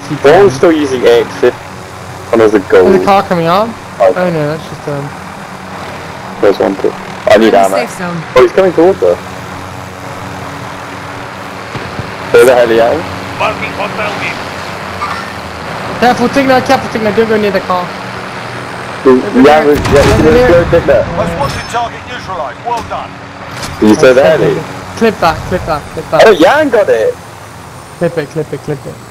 We're all still using exit on as a goal. There's a car coming up. Oh, Oh no, that's just there's one too. I need ammo. Oh, he's coming towards us. Where the hell are you at? Marking hostile view. Careful, Tigner, don't go near the car. Yeah, let's go take that. Most wanted target neutralized. Well done. You said the heli? Clip that. Oh, Jan got it! Clip it.